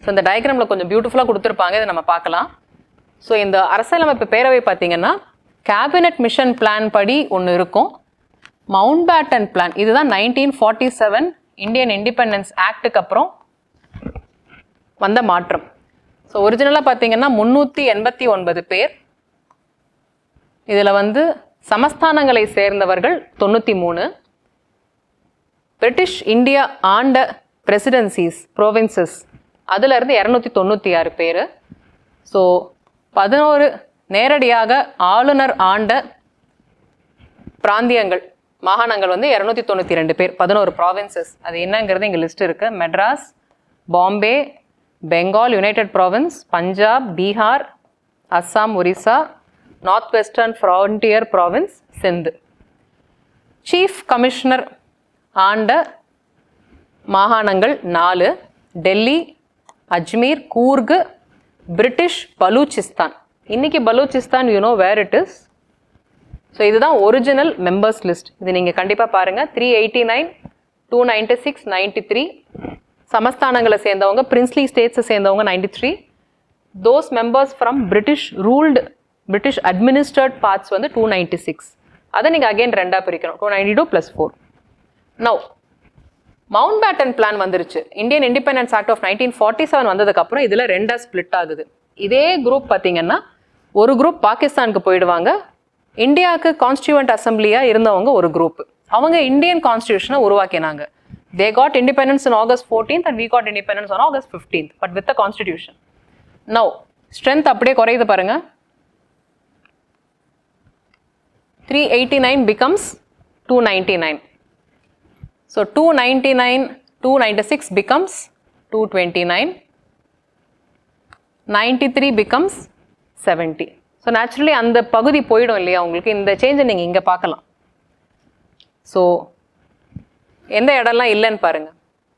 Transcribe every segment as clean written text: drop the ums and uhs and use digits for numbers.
So இந்த டயக்ராமில் கொஞ்சம் பியூட்டிஃபுல்லாக கொடுத்துருப்பாங்க, இதை நம்ம பார்க்கலாம். ஸோ இந்த அரசியலமைப்பு பேரவை பார்த்தீங்கன்னா கேபினட் மிஷன் பிளான் படி ஒன்று இருக்கும். மவுண்ட் பேட்டன் பிளான் இதுதான் 1947 இந்தியன் இண்டிபெண்டன்ஸ் ஆக்டுக்கு அப்புறம் வந்த மாற்றம். ஸோ ஒரிஜினலாக பார்த்தீங்கன்னா 389 பேர். இதில் வந்து சமஸ்தானங்களை சேர்ந்தவர்கள் 93. பிரிட்டிஷ் இந்தியா ஆண்ட பிரசிடென்சிஸ் ப்ரோவின்சஸ் அதிலிருந்து 296 பேர். ஸோ 11 நேரடியாக ஆளுநர் ஆண்ட பிராந்தியங்கள் மாகாணங்கள் வந்து 292 பேர், 11 ப்ராவின்சஸ். அது என்னங்கிறது இங்கே லிஸ்ட் இருக்குது. Madras, Bombay, Bengal united province, Punjab, Bihar, Assam, Orissa, north western frontier province, Sindh. Chief commissioner ஆண்ட மாகாணங்கள் 4: டெல்லி, அஜ்மீர், கூர்கு, பிரிட்டிஷ் பலூச்சிஸ்தான். இன்னைக்கு Baluchistan you know where it is. So இதுதான் ஒரிஜினல் மெம்பர்ஸ் லிஸ்ட். இது நீங்கள் கண்டிப்பாக பாருங்கள். 389, 296, 93 சமஸ்தானங்களை சேர்ந்தவங்க, பிரின்ஸ்லி ஸ்டேட்ஸை சேர்ந்தவங்க 93. Those members from British ruled British administrate parts வந்து 296. அதை நீங்கள் அகெயின் ரெண்டாக பிரிக்கணும், 292 + 4. நவ் மவுண்ட் பேட்டன் பிளான் வந்துருச்சு. இந்தியன் இண்டிபெண்டன்ஸ் ஆக்ட் ஆஃப் 1947 வந்ததுக்கப்புறம் இதில் ரெண்டாக ஸ்பிளிட் ஆகுது. இதே குரூப் பார்த்தீங்கன்னா ஒரு குரூப் பாகிஸ்தானுக்கு போயிடுவாங்க. இந்தியாவுக்கு கான்ஸ்டியூவன்ட் அசம்பிளியாக இருந்தவங்க ஒரு குரூப், அவங்க இந்தியன் கான்ஸ்டியூஷனை உருவாக்கினாங்க. They got independence on August 14th and we got independence on August 15th, but with the constitution. Now, strength அப்படியே குறையுது பாருங்க. 389 becomes 299. So 299, 296 becomes 229. 93 becomes 70. So naturally அந்த பகுதி போயிடும் இல்லையா உங்களுக்கு. இந்த சேஞ்சை நீங்கள் இங்கே பார்க்கலாம். ஸோ எந்த இடம்லாம் இல்லைன்னு பாருங்க.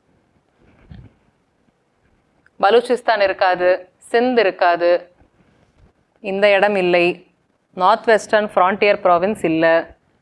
பலூச்சிஸ்தான் இருக்காது, சிந்த் இருக்காது, இந்த இடம் இல்லை, நார்த் வெஸ்டர்ன் ஃப்ரான்டியர் ப்ராவின்ஸ் இல்லை,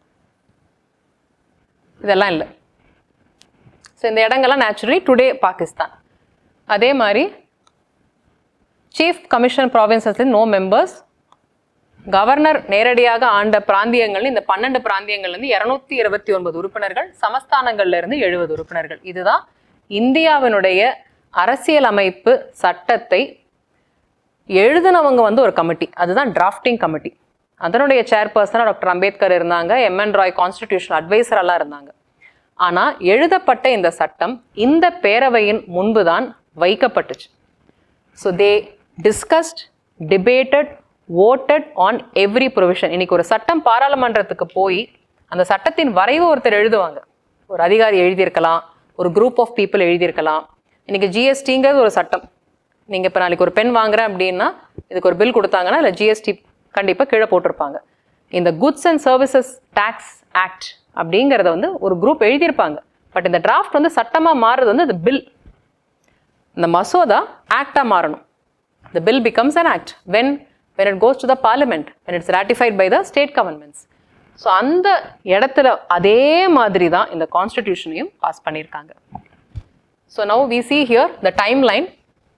இதெல்லாம் இல்லை. ஸோ இந்த இடங்கள்லாம் நேச்சுரலி டுடே பாகிஸ்தான். அதே மாதிரி சீஃப் கமிஷன் ப்ராவின்சஸ்ல நோ மெம்பர்ஸ். கவர்னர் நேரடியாக ஆண்ட பிராந்தியங்கள் இந்த 12 பிராந்தியங்கள்லேருந்து 229 உறுப்பினர்கள், சமஸ்தானங்கள்ல இருந்து 70 உறுப்பினர்கள். இதுதான் இந்தியாவினுடைய அரசியல் அமைப்பு சட்டத்தை எழுதினவங்க வந்து ஒரு கமிட்டி, அதுதான் டிராஃப்டிங் கமிட்டி. அதனுடைய சேர்பர்சனாக டாக்டர் அம்பேத்கர் இருந்தாங்க, MN ராய் கான்ஸ்டிடியூஷனல் அட்வைசரெல்லாம் இருந்தாங்க. ஆனால் எழுதப்பட்ட இந்த சட்டம் இந்த பேரவையின் முன்பு தான் வைக்கப்பட்டுச்சு. So they discussed, debated, voted on every provision. இன்னைக்கு ஒரு சட்டம் பாராளுமன்றத்துக்கு போய் அந்த சட்டத்தின் வரைவு ஒருத்தர் எழுதுவாங்க. ஒரு அதிகாரி எழுதியிருக்கலாம், ஒரு குரூப் ஆஃப் பீப்புள் எழுதியிருக்கலாம். இன்னைக்கு ஜிஎஸ்டிங்கிறது ஒரு சட்டம். நீங்கள் இப்போ நாளைக்கு ஒரு பென் வாங்குறேன் அப்படின்னா இதுக்கு ஒரு பில் கொடுத்தாங்கன்னா இல்லை ஜிஎஸ்டி கண்டிப்பாக கீழே போட்டிருப்பாங்க. இந்த goods and services tax act அப்படிங்கிறத வந்து ஒரு குரூப் எழுதியிருப்பாங்க. பட் இந்த டிராஃப்ட் வந்து சட்டமாக மாறுறது வந்து அந்த பில், இந்த மசோதா ஆக்டாக மாறணும். The bill becomes an act when it goes to the parliament, when it's ratified by the state governments. So அந்த இடத்துல அதே மாதிரி தான் இந்த கான்ஸ்டிடியூஷனையும் பாஸ் பண்ணியிருக்காங்க. So now we see here the timeline.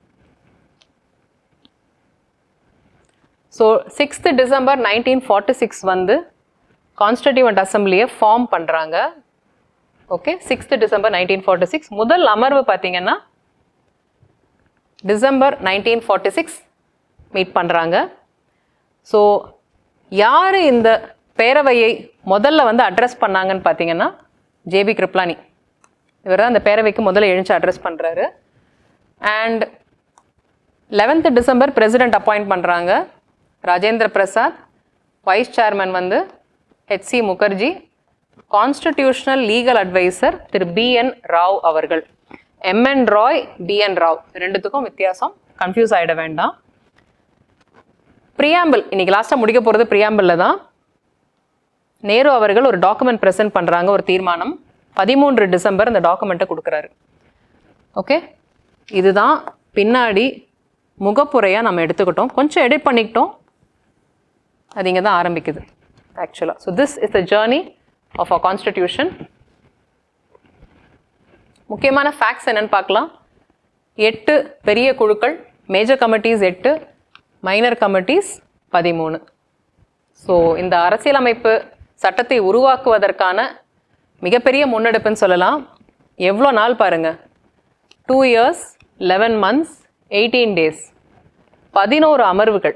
So 6th December 1946 வந்து கான்ஸ்டிடியூவன்ட் அசம்பிளியை ஃபார்ம் பண்ணுறாங்க. ஓகே, 6th December 1946 முதல் அமர்வு பார்த்தீங்கன்னா டிசம்பர் 1946 மீட் பண்ணுறாங்க. ஸோ யார் இந்த பேரவையை முதல்ல வந்து அட்ரஸ் பண்ணாங்கன்னு பார்த்தீங்கன்னா ஜேபி கிருப்லானி. இவர் தான் அந்த பேரவைக்கு முதல்ல எழுந்து அட்ரஸ் பண்ணுறாரு. And 11th December president appoint பண்ணுறாங்க ராஜேந்திர பிரசாத். வைஸ் சேர்மன் வந்து HC Mukherjee. Constitutional legal adviser Thiru BN Rao அவர்கள். MN ராய், BN ராவ் ரெண்டுத்துக்கும் வித்தியாசம், கன்ஃபியூஸ் ஆகிட வேண்டாம். ப்ரியாம்பிள் இன்னைக்கு லாஸ்ட்டாக முடிக்க போகிறது ப்ரியாம்பிளில் தான். நேரு அவர்கள் ஒரு டாக்குமெண்ட் ப்ரெசென்ட் பண்ணுறாங்க, ஒரு தீர்மானம். 13 டிசம்பர் இந்த டாக்குமெண்ட்டை கொடுக்குறாரு. ஓகே, இதுதான் பின்னாடி முகப்புரையாக நம்ம எடுத்துக்கிட்டோம், கொஞ்சம் எடிட் பண்ணிக்கிட்டோம், அது இங்கே தான் ஆரம்பிக்குது ஆக்சுவலாக. So this is the journey of our constitution. முக்கியமான ஃபேக்ட்ஸ் என்னன்னு பார்க்கலாம். 8 பெரிய குழுக்கள், மேஜர் கமிட்டிஸ் 8, மைனர் கமிட்டிஸ் 13. ஸோ இந்த அரசியலமைப்பு சட்டத்தை உருவாக்குவதற்கான மிகப்பெரிய முன்னெடுப்புன்னு சொல்லலாம். எவ்வளோ நாள் பாருங்க, 2 years 11 months 18 days, 11 அமர்வுகள்.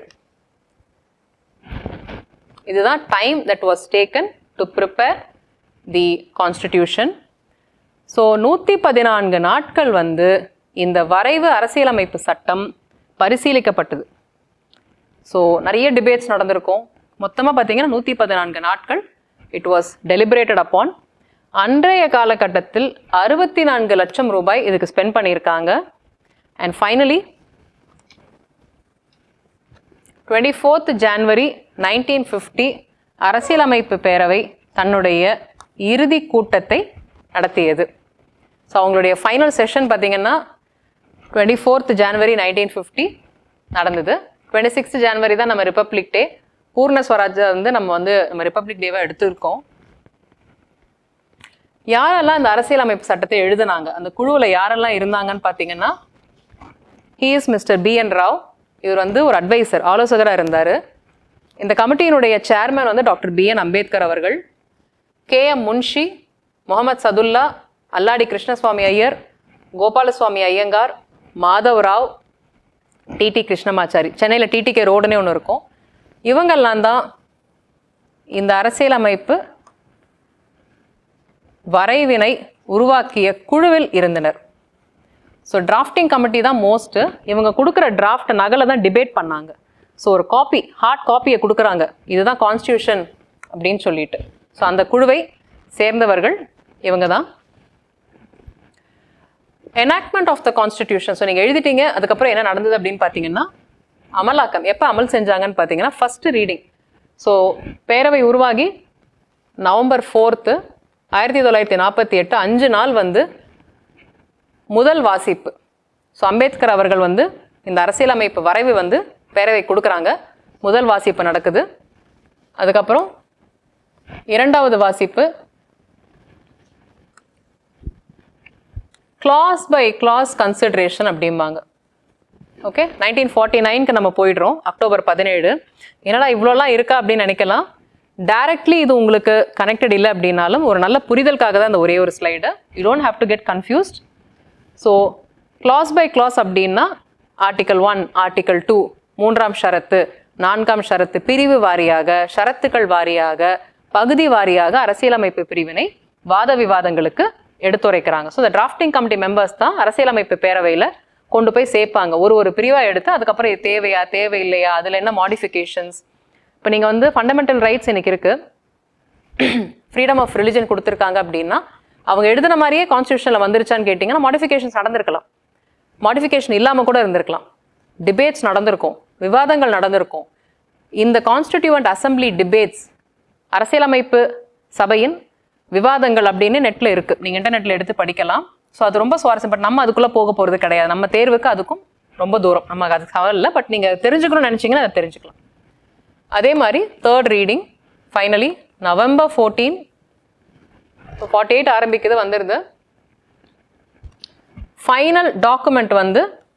இதுதான் time that was taken to prepare the constitution. So 114 நாட்கள் வந்து இந்த வரைவு அரசியலமைப்பு சட்டம் பரிசீலிக்கப்பட்டது. ஸோ நிறைய டிபேட்ஸ் நடந்திருக்கும். மொத்தமாக பார்த்தீங்கன்னா 114 நாட்கள் இட் வாஸ் டெலிபரேட்டட் அப்பான். அன்றைய காலகட்டத்தில் 64 லட்சம் ரூபாய் இதுக்கு ஸ்பெண்ட் பண்ணியிருக்காங்க. அண்ட் ஃபைனலி 24th January 1950 அரசியலமைப்பு பேரவை தன்னுடைய இறுதி கூட்டத்தை நடத்தியது. ஸோ அவங்களுடைய ஃபைனல் செஷன் பார்த்தீங்கன்னா 24th January 1950 நடந்தது. 26th January தான் நம்ம ரிப்பப்ளிக் டே, பூர்ண ஸ்வராஜ்ய வந்து நம்ம ரிப்பப்ளிக் டேவை எடுத்திருக்கோம். யாரெல்லாம் இந்த அரசியலமைப்பு சட்டத்தை எழுதுனாங்க, அந்த குழுவில் யாரெல்லாம் இருந்தாங்கன்னு பார்த்தீங்கன்னா, he is Mr. B.N. Rao. இவர் வந்து ஒரு அட்வைசர், ஆலோசகராக இருந்தார். இந்த கமிட்டியினுடைய சேர்மன் வந்து டாக்டர் B.N. அம்பேத்கர் அவர்கள், K.M. முன்ஷி, முகமது சதுல்லா, அல்லாடி கிருஷ்ணசுவாமி ஐயர், கோபாலசுவாமி ஐயங்கார், மாதவ் ராவ், டிடி கிருஷ்ணமாச்சாரி. சென்னையில் டிடிகே ரோடுனே ஒன்று இருக்கும். இவங்கெல்லாம் தான் இந்த அரசியலமைப்பு வரைவினை உருவாக்கிய குழுவில் இருந்தனர். ஸோ டிராஃப்டிங் கமிட்டி தான் மோஸ்ட்டு. இவங்க கொடுக்குற டிராஃப்ட் நகலை தான் டிபேட் பண்ணாங்க. ஸோ ஒரு காப்பி, ஹார்ட் காப்பியை கொடுக்குறாங்க, இதுதான் கான்ஸ்டியூஷன் அப்படின்னு சொல்லிட்டு. ஸோ அந்த குழுவை சேர்ந்தவர்கள் இவங்க தான். Enactment of the constitution. So நீங்கள் எழுதிட்டீங்க, அதுக்கப்புறம் என்ன நடந்தது அப்படின்னு பார்த்தீங்கன்னா, அமலாக்கம் எப்போ அமல் செஞ்சாங்கன்னு பார்த்தீங்கன்னா, ஃபர்ஸ்ட் ரீடிங். ஸோ பேரவை உருவாகி November 4th 1948, 5 நாள் வந்து முதல் வாசிப்பு. ஸோ அம்பேத்கர் அவர்கள் வந்து இந்த அரசியலமைப்பு வரைவு வந்து பேரவை கொடுக்குறாங்க, முதல் வாசிப்பு நடக்குது. அதுக்கப்புறம் இரண்டாவது வாசிப்பு, கிளாஸ் பை கிளாஸ் கன்சிடரேஷன் அப்படிம்பாங்க. ஓகே, 1949க்கு நம்ம போயிடுறோம், October 17. என்னடா இவ்வளோலாம் இருக்கா அப்படின்னு நினைக்கலாம். டைரக்ட்லி இது உங்களுக்கு கனெக்டட் இல்லை அப்படின்னாலும் ஒரு நல்ல புரிதலுக்காக தான் இந்த ஒரே ஒரு slide. You don't have to get confused. So clause by clause அப்படின்னா Article 1, Article 2, 3ஆம் ஷரத்து, 4ஆம் ஷரத்து, பிரிவு வாரியாக, ஷரத்துக்கள் வாரியாக, பகுதி வாரியாக அரசியலமைப்பு பிரிவினை வாத விவாதங்களுக்கு எடுத்துரைக்கிறாங்க. ஸோ இந்த டிராஃப்டிங் கமிட்டி மெம்பர்ஸ் தான் அரசியலமைப்பு பேரவையில் கொண்டு போய் சேர்ப்பாங்க. ஒரு பிரிவாக எடுத்து அதுக்கப்புறம் இது தேவையா தேவையில்லையா, அதில் என்ன மாடிஃபிகேஷன்ஸ். இப்போ நீங்கள் வந்து ஃபண்டமெண்டல் ரைட்ஸ் இன்னைக்கு இருக்குது, ஃப்ரீடம் ஆஃப் ரிலிஜன் கொடுத்துருக்காங்க அப்படின்னா, அவங்க எழுதுன மாதிரியே கான்ஸ்டியூஷனில் வந்துருச்சான்னு கேட்டிங்கன்னா மாடிஃபிகேஷன்ஸ் நடந்திருக்கலாம், மாடிஃபிகேஷன் இல்லாமல் கூட இருந்திருக்கலாம். டிபேட்ஸ் நடந்திருக்கும், விவாதங்கள் நடந்திருக்கும். இந்த கான்ஸ்டிடியூவன்ட் அசம்பிளி டிபேட்ஸ், அரசியலமைப்பு சபையின் விவாதங்கள் அப்படின்னு நெட்டில் இருக்குது, நீங்கள் இன்டர்நெட்டில் எடுத்து படிக்கலாம். ஸோ அது ரொம்ப சுவாரஸ்யம். பட் நம்ம அதுக்குள்ளே போக போகிறது கிடையாது, நம்ம தேர்வுக்கு அதுக்கும் ரொம்ப தூரம், நமக்கு அது சவால் இல்லை. பட் நீங்கள் தெரிஞ்சுக்கணும்னு நினச்சிங்கன்னா அதை தெரிஞ்சுக்கலாம். அதே மாதிரி தேர்ட் ரீடிங் ஃபைனலி November 14, 48 ஆரம்பிக்குது, வந்துடுது. ஃபைனல் டாக்குமெண்ட் வந்து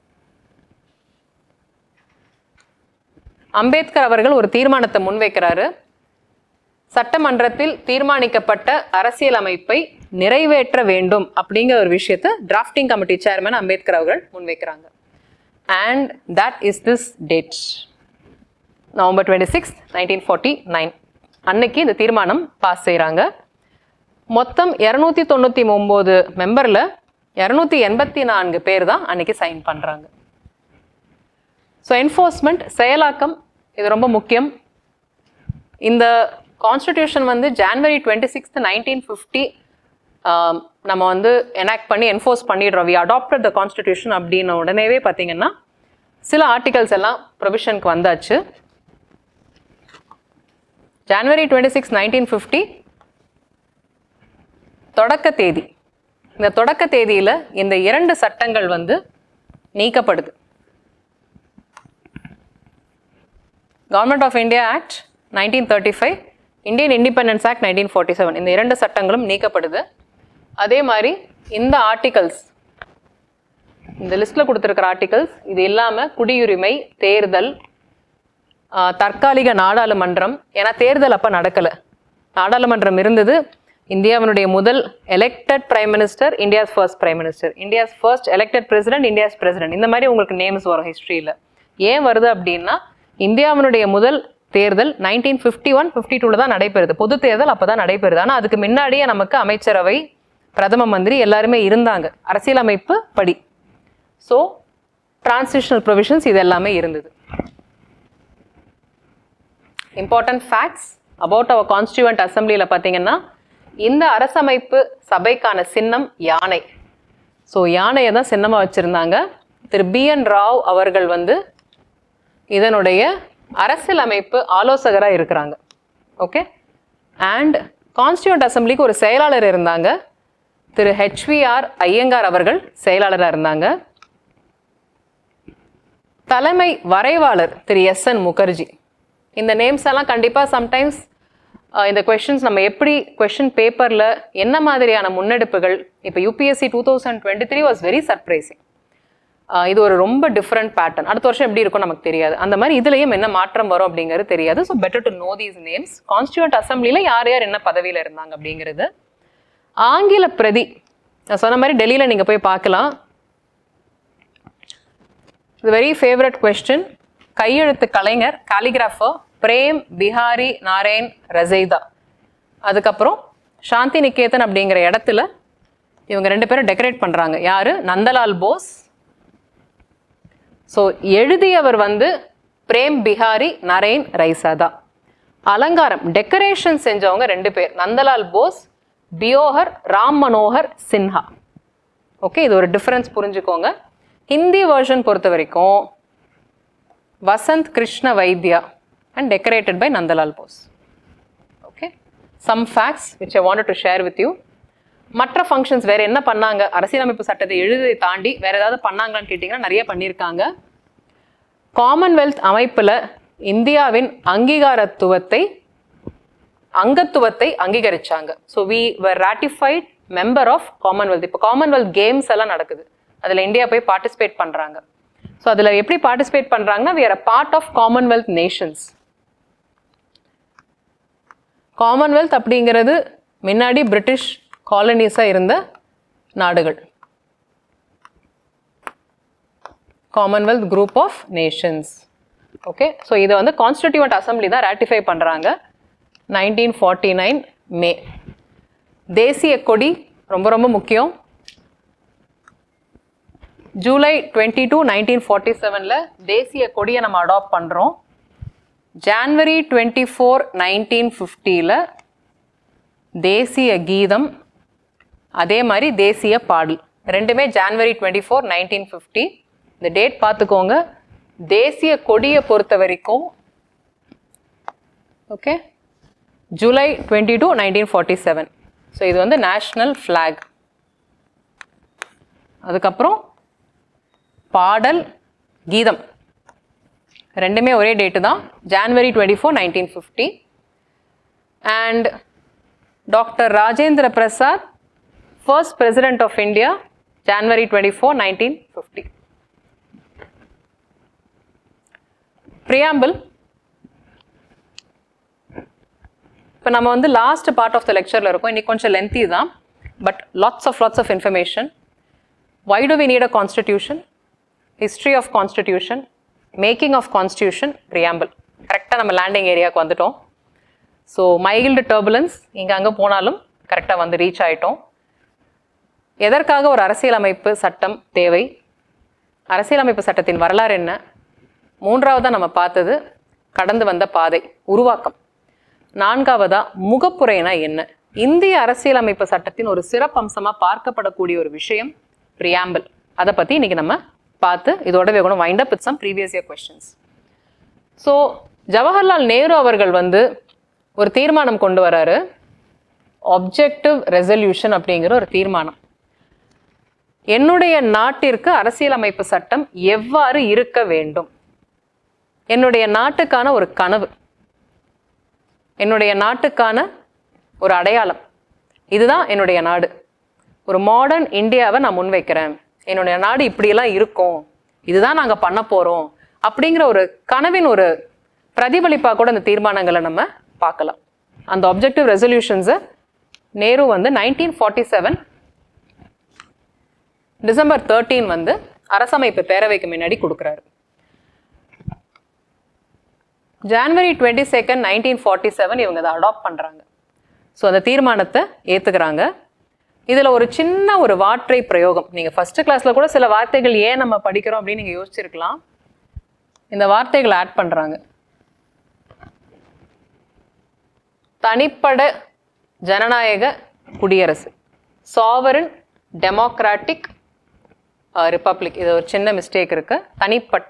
அம்பேத்கர் அவர்கள் ஒரு தீர்மானத்தை முன்வைக்கிறாரு. சட்டமன்றத்தில் தீர்மானிக்கப்பட்ட அரசியலமைப்பை நிறைவேற்ற வேண்டும் அப்படிங்கிற ஒரு விஷயத்தை டிராஃப்டிங் கமிட்டி சேர்மன் அம்பேத்கர் அவர்கள் முன்வைக்கிறாங்க. And that is this date, November 26, 1949. அன்னைக்கு இந்த தீர்மானம் பாஸ் செய்கிறாங்க. மொத்தம் 299 மெம்பரில் 284 பேர் தான் அன்னைக்கு சைன் பண்ணுறாங்க. ஸோ என்ஃபோர்ஸ்மெண்ட், செயலாக்கம், இது ரொம்ப முக்கியம். இந்த கான்ஸ்டிடியூஷன் வந்து January 26, 1950 நம்ம வந்து எனாக்ட் பண்ணி என்ஃபோர்ஸ் பண்ணிடுறோம். வி அடாப்டட் த கான்ஸ்டிடியூஷன் அப்படின்ன உடனேவே பார்த்தீங்கன்னா சில ஆர்டிகல்ஸ் எல்லாம் ப்ரொவிஷனுக்கு வந்தாச்சு. January 26, 1950 தொடக்க தேதி. இந்த தொடக்க தேதியில் இந்த 2 சட்டங்கள் வந்து நீக்கப்படுது. Government of India act 1935, Indian independence act 1947, இந்த 2 சட்டங்களும் நீக்கப்படுது. அதே மாதிரி இந்த ஆர்டிகல்ஸ் இந்த லிஸ்ட்டில் கொடுத்துருக்கிற ஆர்டிகல்ஸ் இது இல்லாமல் குடியுரிமை, தேர்தல், தற்காலிக நாடாளுமன்றம், ஏன்னா தேர்தல் அப்போ நடக்கலை, நாடாளுமன்றம் இருந்தது. இந்தியாவினுடைய முதல் elected prime minister, India's first prime minister, India's first elected president, India's president, இந்த மாதிரி உங்களுக்கு நேம்ஸ் வரும் ஹிஸ்ட்ரியில். ஏன் வருது அப்படின்னா இந்தியாவினுடைய முதல் தேர்தல் 1951-52 தான் நடைபெறுது. பொது தேர்தல் அப்போ தான் நடைபெறுது. ஆனால் அதுக்கு முன்னாடியே நமக்கு அமைச்சரவை, பிரதம மந்திரி எல்லாருமே இருந்தாங்க அரசியலமைப்பு படி. ஸோ டிரான்சிஷனல் ப்ரொவிஷன்ஸ் இது எல்லாமே இருந்தது. Important facts about our constituent அசம்பிளியில் பார்த்தீங்கன்னா இந்த அரசமைப்பு சபைக்கான சின்னம் யானை. ஸோ யானையை தான் சின்னமாக வச்சுருந்தாங்க. திரு BN ராவ் அவர்கள் வந்து இதனுடைய அரசியலமைப்பு ஆலோசகராக இருக்கிறாங்க. ஓகே. அண்ட் கான்ஸ்டியூவன்ட் அசம்பிளிக்கு ஒரு செயலாளர் இருந்தாங்க. திரு HVR ஐயங்கார் அவர்கள் செயலாளராக இருந்தாங்க. தலைமை வரைவாளர் திரு SN முகர்ஜி. இந்த நேம்ஸ் எல்லாம் கண்டிப்பாக சம்டைம்ஸ் இந்த கொஷின்ஸ் நம்ம எப்படி கொஷின் பேப்பரில் என்ன மாதிரியான முன்னெடுப்புகள், இப்போ UPSC 2023 வாஸ் வெரி சர்ப்ரைசிங். இது ஒரு ரொம்ப டிஃப்ரெண்ட் பேட்டர்ன். அடுத்த வருஷம் எப்படி இருக்கும் நமக்கு தெரியாது. அந்த மாதிரி இதுலேயும் என்ன மாற்றம் வரும் அப்படிங்கிறது தெரியாது. So better to know these names. Constituent அசம்பிளியில் யார் யார் என்ன பதவியில் இருந்தாங்க அப்படிங்கிறது. ஆங்கில பிரதி நான் சொன்ன மாதிரி டெல்லியில் நீங்கள் போய் பார்க்கலாம். இது வெரி ஃபேவரட் கொஸ்டின். கையெழுத்து கலைஞர் காலிகிராஃபர் பிரேம் பிஹாரி நாராயண் ரசைதா. அதுக்கப்புறம் சாந்தி நிகேதன் அப்படிங்கிற இடத்துல இவங்க 2 பேரும் டெக்கரேட் பண்ணுறாங்க. யார்? நந்தலால் போஸ். ஸோ எழுதியவர் வந்து பிரேம் பிஹாரி நாராயண் ரைசாதா. அலங்காரம் டெக்கரேஷன் செஞ்சவங்க 2 பேர், நந்தலால் போஸ், பியோஹர் ராம் மனோகர் சின்ஹா. ஓகே, இது ஒரு டிஃபரன்ஸ் புரிஞ்சுக்கோங்க. ஹிந்தி வெர்ஷன் பொறுத்த வரைக்கும் Vasant Krishna Vaidya and decorated by Nandalal Bose. Okay, some facts which I wanted to share with you. மற்ற ஃபங்க்ஷன்ஸ் வேறு என்ன பண்ணாங்க, அரசியலமைப்பு சட்டத்தை எழுதி தாண்டி வேறு ஏதாவது பண்ணாங்களான்னு கேட்டிங்கன்னா நிறைய பண்ணியிருக்காங்க. காமன்வெல்த் அமைப்பில் இந்தியாவின் அங்கத்துவத்தை அங்கீகரிச்சாங்க. So we were ratified member of Commonwealth. இப்போ காமன்வெல்த் கேம்ஸ் எல்லாம் நடக்குது, அதில் இந்தியா போய் பார்ட்டிசிபேட் பண்ணுறாங்க. ஸோ அதில் எப்படி பார்ட்டிசிபேட் பண்ணுறாங்கன்னா we are a part of Commonwealth nations. Commonwealth அப்படிங்கிறது முன்னாடி பிரிட்டிஷ் காலனிஸாக இருந்த நாடுகள். Commonwealth group of nations. Okay, so இதை வந்து கான்ஸ்டிடியூவன்ட் அசம்பிளி தான் ராட்டிஃபை பண்ணுறாங்க 1949 மே. தேசிய கொடி ரொம்ப ரொம்ப முக்கியம். ஜூலை 22, 1947 தேசிய கொடியை நம்ம அடாப்ட் பண்ணுறோம். ஜான்வரி 24, 1950 தேசிய கீதம், அதே மாதிரி தேசிய பாடல், ரெண்டுமே ஜான்வரி 24, 1950. இந்த டேட் பார்த்துக்கோங்க. தேசிய கொடியை பொறுத்த வரைக்கும் ஓகே ஜூலை 22, 1947. ஸோ இது வந்து நேஷ்னல் ஃப்ளாக். அதுக்கப்புறம் பாடல், கீதம் ரெண்டுமே ஒரே டேட்டு தான், January 24, 1950. And doctor Rajendra Prasad, first president of India, January 24, 1950. Preamble. இப்போ நம்ம வந்து லாஸ்ட் பார்ட் ஆஃப் த லெக்சரில் இருக்கோம். இன்னைக்கு கொஞ்சம் லென்த்தி தான், but lots of information. Why do we need a constitution? History of constitution, making of constitution, preamble. கரெக்டாக நம்ம லேண்டிங் ஏரியாவுக்கு வந்துட்டோம். ஸோ மைல்டு டர்புலன்ஸ் இங்கே அங்கே போனாலும் கரெக்டாக வந்து ரீச் ஆகிட்டோம். எதற்காக ஒரு அரசியலமைப்பு சட்டம் தேவை, அரசியலமைப்பு சட்டத்தின் வரலாறு என்ன, மூன்றாவதாக நம்ம பார்த்தது கடந்து வந்த பாதை, உருவாக்கம். நான்காவதா முகப்புரைனா என்ன, இந்திய அரசியலமைப்பு சட்டத்தின் ஒரு சிறப்பம்சமாக பார்க்கப்படக்கூடிய ஒரு விஷயம் preamble. அதை பற்றி இன்றைக்கி நம்ம பார்த்து இதோட we're going to wind up with some previous year questions. So Jawaharlal Nehru அவர்கள் வந்து ஒரு தீர்மானம் கொண்டு வராரு, ஆப்ஜெக்டிவ் ரெசல்யூஷன் அப்படிங்கிற ஒரு தீர்மானம். என்னுடைய நாட்டிற்கு அரசியலமைப்பு சட்டம் எவ்வாறு இருக்க வேண்டும், என்னுடைய நாட்டுக்கான ஒரு கனவு, என்னுடைய நாட்டுக்கான ஒரு அடையாளம், இதுதான் என்னுடைய நாடு, ஒரு மாடர்ன் இந்தியாவை நான் முன்வைக்கிறேன், என்னுடைய நாடு இப்படியெல்லாம் இருக்கும், இதுதான் நாங்கள் பண்ண போகிறோம் அப்படிங்கிற ஒரு கனவின் ஒரு பிரதிபலிப்பாக கூட இந்த தீர்மானங்களை நம்ம பார்க்கலாம். அந்த ஆப்ஜெக்டிவ் ரெசல்யூஷன்ஸை நேரு வந்து 1947 டிசம்பர் 13 வந்து அரசமைப்பு பேரவைக்கு முன்னாடி கொடுக்குறாரு. ஜனவரி 22, 1947 இவங்க அதை அடாப்ட் பண்ணுறாங்க. ஸோ அந்த தீர்மானத்தை ஏற்றுக்கிறாங்க. இதில் ஒரு சின்ன ஒரு வார்த்தை பிரயோகம், நீங்கள் ஃபஸ்ட்டு கிளாஸில் கூட சில வார்த்தைகள் ஏன் நம்ம படிக்கிறோம் அப்படின்னு நீங்கள் யோசிச்சிருக்கலாம். இந்த வார்த்தைகளை ஆட் பண்ணுறாங்க. தனிப்பட ஜனநாயக குடியரசு, சாவரன் டெமோக்ராட்டிக் ரிப்பப்ளிக். இது ஒரு சின்ன மிஸ்டேக் இருக்கு, தனிப்பட்ட.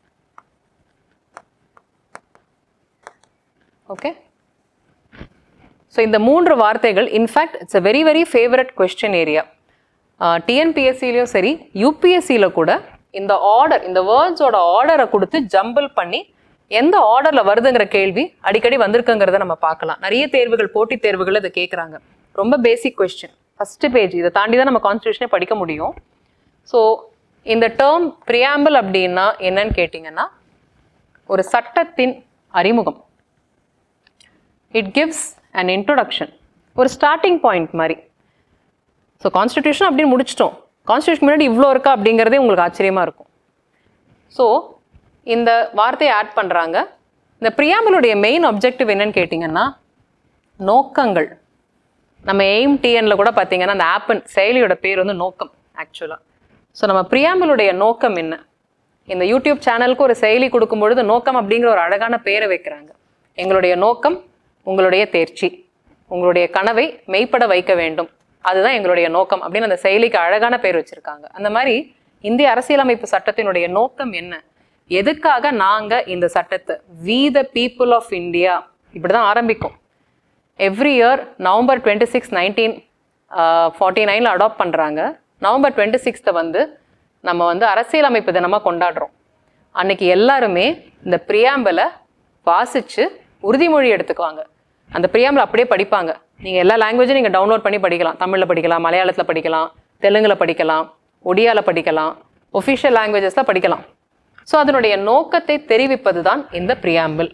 ஓகே, ஸோ இந்த 3 வார்த்தைகள் in fact it's a very very favourite question area. டிஎன்பிஎஸ்சிலையும் சரி யூபிஎஸ்சியில் கூட இந்த ஆர்டர், இந்த வேர்ட்ஸோட ஆர்டரை கொடுத்து ஜம்பிள் பண்ணி எந்த ஆர்டரில் வருதுங்கிற கேள்வி அடிக்கடி வந்திருக்குங்கிறத நம்ம பார்க்கலாம். நிறைய தேர்வுகள், போட்டித் தேர்வுகள் இதை கேட்குறாங்க. ரொம்ப பேசிக் கொஸ்டின், ஃபஸ்ட்டு பேஜ். இதை தாண்டி தான் நம்ம கான்ஸ்டியூஷனே படிக்க முடியும். ஸோ இந்த டேர்ம் ப்ரியாம்பிள் அப்படின்னா என்னன்னு கேட்டிங்கன்னா, ஒரு சட்டத்தின் அறிமுகம். இட் கிவ்ஸ் அன் இன்ட்ரோடக்ஷன், ஒரு ஸ்டார்டிங் பாயிண்ட் மாதிரி. ஸோ கான்ஸ்டியூஷன் அப்படின்னு முடிச்சிட்டோம், கான்ஸ்டியூஷன் முன்னாடி இவ்வளோ இருக்கா அப்படிங்கிறதே உங்களுக்கு ஆச்சரியமாக இருக்கும். ஸோ இந்த வார்த்தையை ஆட் பண்ணுறாங்க. இந்த ப்ரியாம்பிளுடைய மெயின் ஆப்ஜெக்டிவ் என்னன்னு கேட்டிங்கன்னா, நோக்கங்கள். நம்ம எய்ம் டிஎன்ல கூட பார்த்தீங்கன்னா அந்த ஆப்பன் செயலியோட பேர் வந்து நோக்கம் ஆக்சுவலாக. ஸோ நம்ம ப்ரியாம்பிளுடைய நோக்கம் என்ன? இந்த யூடியூப் சேனலுக்கு ஒரு செயலி கொடுக்கும்பொழுது நோக்கம் அப்படிங்கிற ஒரு அழகான பேரை வைக்கிறாங்க. எங்களுடைய நோக்கம் உங்களுடைய தேர்ச்சி, உங்களுடைய கனவை மெய்ப்பட வைக்க வேண்டும், அதுதான் எங்களுடைய நோக்கம் அப்படின்னு அந்த செயலிக்கு அழகான பேர் வச்சுருக்காங்க. அந்த மாதிரி இந்திய அரசியலமைப்பு சட்டத்தினுடைய நோக்கம் என்ன, எதுக்காக நாங்கள் இந்த சட்டத்தை we the people of India இப்படி தான் ஆரம்பிக்கும். எவ்ரி இயர் நவம்பர் 26, 1949 அடாப்ட் பண்ணுறாங்க. நவம்பர் 26 வந்து நம்ம வந்து அரசியலமைப்பு தினமாக கொண்டாடுறோம். அன்னைக்கு எல்லாருமே இந்த ப்ரியாம்பிளை வாசித்து உறுதிமொழி எடுத்துக்குவாங்க. அந்த ப்ரியாம்பிள் அப்படியே படிப்பாங்க. நீங்கள் எல்லா லாங்குவேஜும் நீங்கள் டவுன்லோட் பண்ணி படிக்கலாம். தமிழில் படிக்கலாம், மலையாளத்தில் படிக்கலாம், தெலுங்கில் படிக்கலாம், ஒடியாவில் படிக்கலாம், ஒஃபிஷியல் லாங்குவேஜஸில் படிக்கலாம். ஸோ அதனுடைய நோக்கத்தை தெரிவிப்பது தான் இந்த ப்ரியாம்பிள்.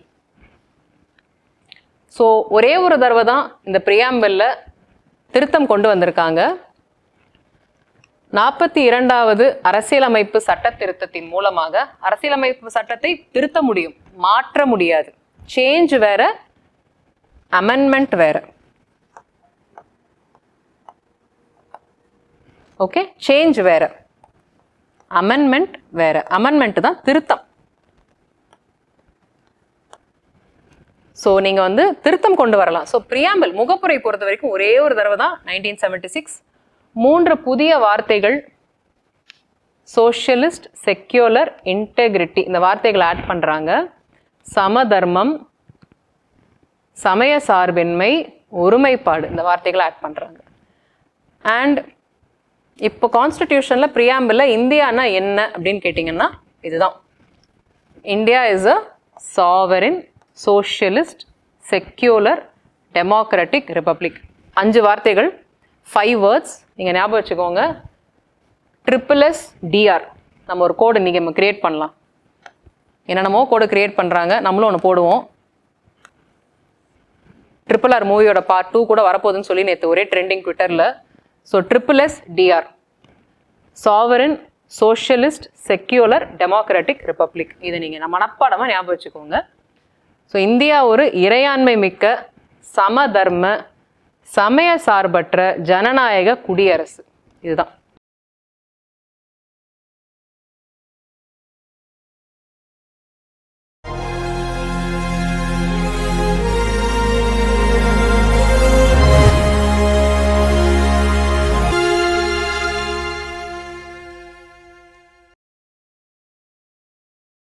ஸோ ஒரே ஒரு தடவை தான் இந்த ப்ரியாம்பிளில் திருத்தம் கொண்டு வந்திருக்காங்க. 42வது அரசியலமைப்பு சட்ட திருத்தத்தின் மூலமாக அரசியலமைப்பு சட்டத்தை திருத்த முடியும், மாற்ற முடியாது. சேஞ்ச் வேற, அமெண்ட்மெண்ட் வேற. ஓகே, சேஞ்ச் வேற, அமெண்ட்மெண்ட் வேற. அமெண்ட்மெண்ட் தான் திருத்தம். ஸோ நீங்கள் வந்து திருத்தம் கொண்டு வரலாம். ஸோ ப்ரியாம்பிள் முகப்புரை பொறுத்த வரைக்கும் ஒரே ஒரு தடவை தான் 1976. 3 புதிய வார்த்தைகள், சோஷியலிஸ்ட், செக்யூலர், இன்டெகிரிட்டி, இந்த வார்த்தைகளை ஆட் பண்ணுறாங்க. சமதர்மம், சமய சார்பின்மை, ஒருமைப்பாடு, இந்த வார்த்தைகளை ஆட் பண்ணுறாங்க. அண்ட் இப்போ கான்ஸ்டிடியூஷனில் ப்ரியாம்பிளில் இந்தியானா என்ன அப்படின்னு கேட்டிங்கன்னா இதுதான். India is a sovereign, socialist, secular, democratic republic. 5 வார்த்தைகள், 5 வேர்ட்ஸ். நீங்கள் ஞாபகம் வச்சுக்கோங்க. SSSDR நம்ம ஒரு கோடு இன்றைக்கி நம்ம க்ரியேட் பண்ணலாம். என்னென்னமோ கோடு க்ரியேட் பண்ணுறாங்க, நம்மளும் ஒன்று போடுவோம். RRR மூவியோட பார்ட் 2 கூட வரப்போகுதுன்னு சொல்லி நேற்று ஒரே ட்ரெண்டிங் ட்விட்டரில். So SSSDR, sovereign, socialist, secular, democratic republic. இதை நீங்கள் நம்ம மனப்பாடமாக ஞாபகம் வச்சுக்கோங்க. ஸோ இந்தியா ஒரு இறையாண்மை மிக்க, சமதர்ம, சமய சார்பற்ற ஜனநாயக குடியரசு. இதுதான்.